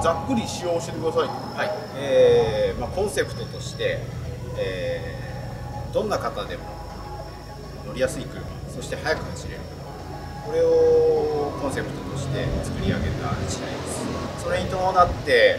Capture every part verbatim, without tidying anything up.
ざっくり仕様を教えてください。 はい、えーまあ、コンセプトとして、えー、どんな方でも乗りやすい車、そして速く走れる車、これをコンセプトとして作り上げたいちだいです。それに伴って、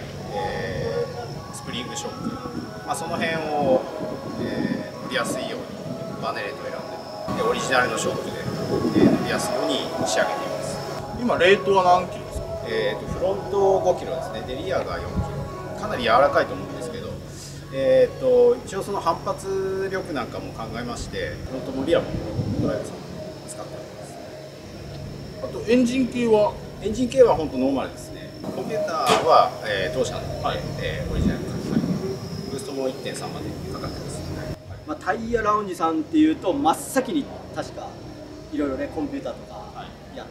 えー、スプリングショック、まあ、その辺を、えー、乗りやすいようにバネレートを選んで、でオリジナルのショックで、えー、乗りやすいように仕上げています。 今レートは何キロですか？ えー、とフロントごキロですね。でリアがよんキロ、かなり柔らかいと思うんですけど、えー、と一応その反発力なんかも考えまして、フロントもリアもドライブさん使っております。 あとエンジン系は？ エンジン系は本当ノーマルですね。コンピューターは、えー、当社の、はい、えー、オリジナルの書き換え、ブーストも いってんさん までかかってます、ね。 まあ、タイヤラウンジさんっていうと真っ先に確かいろいろねコンピューターとかやった、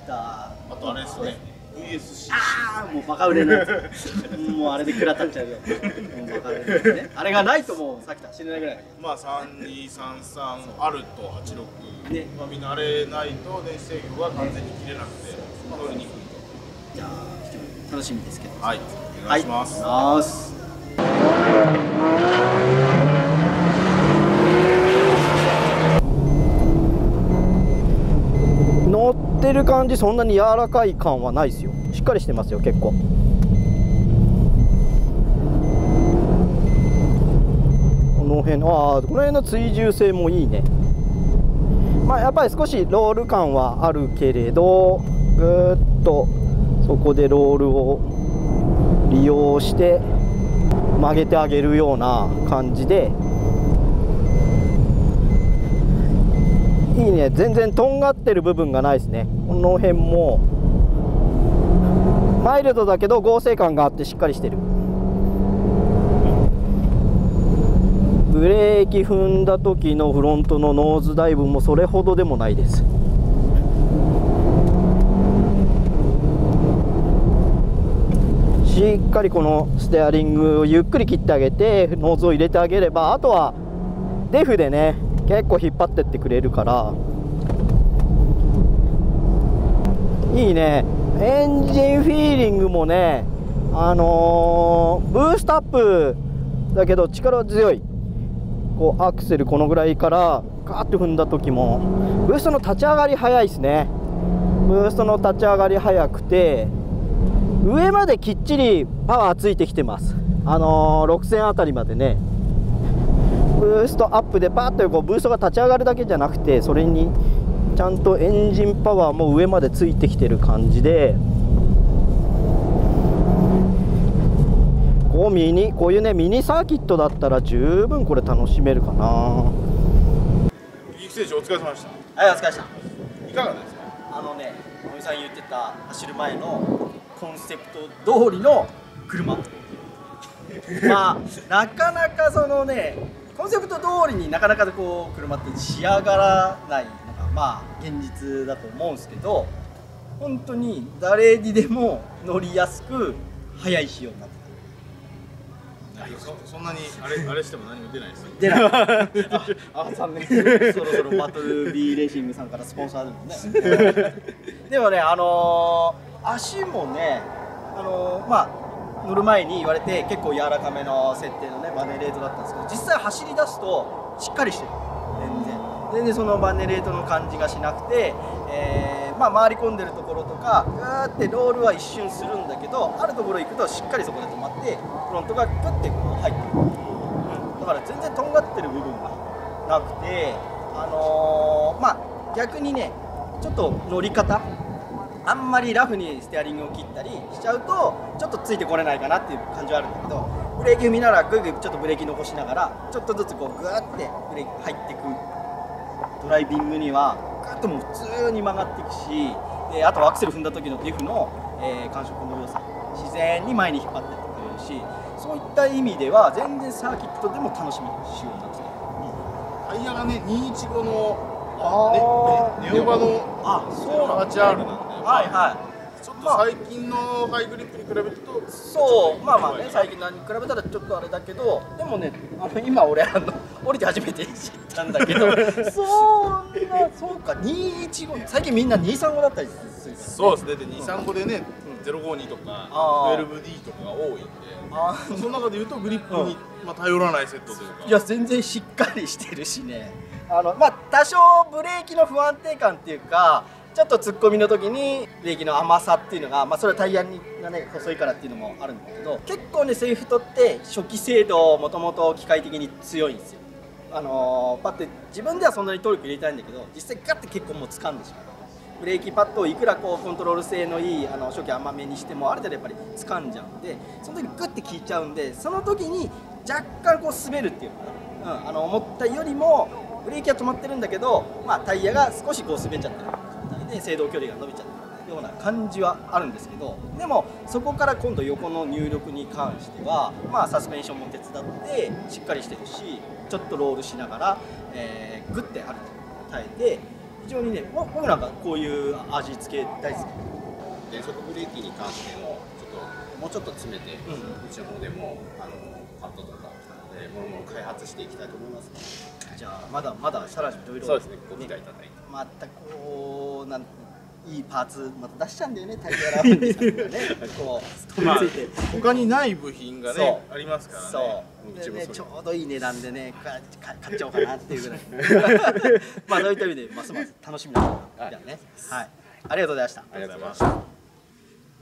あとあれですね、ブイエスシー。 ああもうバカ売れのやつもうあれで食らったっちゃうよ。もうバカ売れのやつね。あれがないともうさっきた死ねないぐらい。 まあさんにさんさんアルトはちろく、 ね、 まあみんなあれないと電子制御が完全に切れなくて、まあ乗りにくいと。 じゃあ楽しみですけど。 はい、お願いします。 はい。乗ってる感じそんなに柔らかい感はないですよ。しっかりしてますよ結構。この辺ああこの辺の追従性もいいね。まあやっぱり少しロール感はあるけれど、ぐーっとそこでロールを利用して曲げてあげるような感じでいいね。全然とんがってる部分がないですね。この辺もマイルドだけど剛性感があってしっかりしてる。ブレーキ踏んだ時のフロントのノーズダイブもそれほどでもないです。しっかりこのステアリングをゆっくり切ってあげてノーズを入れてあげれば、あとはデフでね結構引っ張ってってくれるからいいね。エンジンフィーリングもね、あのー、ブーストアップだけど力強い。こうアクセルこのぐらいからガーッと踏んだ時もブーストの立ち上がり早いですね。ブーストの立ち上がり早くて上まできっちりパワーついてきてます。あのー、ろくせんあたりまでね。ブーストアップでパーッとこうブーストが立ち上がるだけじゃなくて、それにちゃんとエンジンパワーも上までついてきてる感じで、こうミニこういうねミニサーキットだったら十分これ楽しめるかな。 育成長お疲れ様でした。 はい、お疲れ様でした。 いかがですか？ あのね、おみさん言ってた走る前のコンセプト通りの車まあなかなかそのねコンセプト通りになかなかこう車って仕上がらないのがまあ現実だと思うんですけど、本当に誰にでも乗りやすく速い仕様になってそ, そんなにあれあれしても何も出ないですよ。 出ないああ残念そろそろバトル B レーシングさんからスポンサーでもねでもねあのー、足もねあのー、まあ乗る前に言われて結構柔らかめの設定のねバネレートだったんですけど、実際走り出すとしっかりしてる。全然全然そのバネレートの感じがしなくて、えー、まあ回り込んでるところとかグーってロールは一瞬するんだけど、あるところ行くとしっかりそこで止まってフロントがグッてこう入ってくる、うん、だから全然とんがってる部分がなくて、あのー、まあ逆にねちょっと乗り方あんまりラフにステアリングを切ったりしちゃうとちょっとついてこれないかなっていう感じはあるんだけど、ブレーキ踏みながらグイグイちょっとブレーキ残しながらちょっとずつこうグーってブレーキ入っていくドライビングにはグッともう普通に曲がっていくし、であとはアクセル踏んだ時のディフの、えー、感触の良さ、自然に前に引っ張ってってくれるし、そういった意味では全然サーキットでも楽しめる仕様になってて、 タイヤがねにひゃくじゅうごのネオバのあそうなんはちアール なんで、 はいはい、 ちょっと最近のハイグリップに比べるとそうまあまあね最近のに比べたらちょっとあれだけど、でもねあの今俺あの降りて初めて知ったんだけどそんなそうかにひゃくじゅうご最近みんなにひゃくさんごだったりするから、ね、 そうですね。でにひゃくさんごでね、 ゼロごにとかあーじゅうにディー とかが多いんで、 あその中でいうとグリップに、まあ、頼らないセットというか。 いや全然しっかりしてるしね、あのまあ多少ブレーキの不安定感っていうか、ちょっと突っ込みの時にブレーキの甘さっていうのが、まあ、それはタイヤがね細いからっていうのもあるんだけど、結構ねセイフトって初期精度もともと機械的に強いんですよ。あのー、パッて自分ではそんなにトルク入れたいんだけど、実際ガッて結構もう掴んでしまう。ブレーキパッドをいくらこうコントロール性のいいあの初期甘めにしてもある程度やっぱり掴んじゃうんで、その時グッて効いちゃうんで、その時に若干こう滑るっていうのかな、うん、あの思ったよりもブレーキは止まってるんだけど、まあ、タイヤが少しこう滑っちゃってる状態で制動距離が伸びちゃってるような感じはあるんですけど、でもそこから今度横の入力に関しては、まあ、サスペンションも手伝ってしっかりしてるし、ちょっとロールしながら、えー、グッてある耐えて、非常にね、僕なんかこういう味付け大好き。 減速ブレーキに関してもちょっともうちょっと詰めて、うん、うちの方でもあのパッドとか、えー、ものも開発していきたいと思います、ね、 じゃあまだまださらにいろいろそうですね、ご期待いただいて、 またこうなんいいパーツまた出しちゃうんだよね、タイヤラウンドさんがねこう取り付いて、 他にない部品がねありますからね。 そうでね、ちょうどいい値段でねかか買っちゃおうかなっていうぐらいまあそういった意味でますます楽しみなじゃあね、はい、ありがとうございました。 ありがとうございました。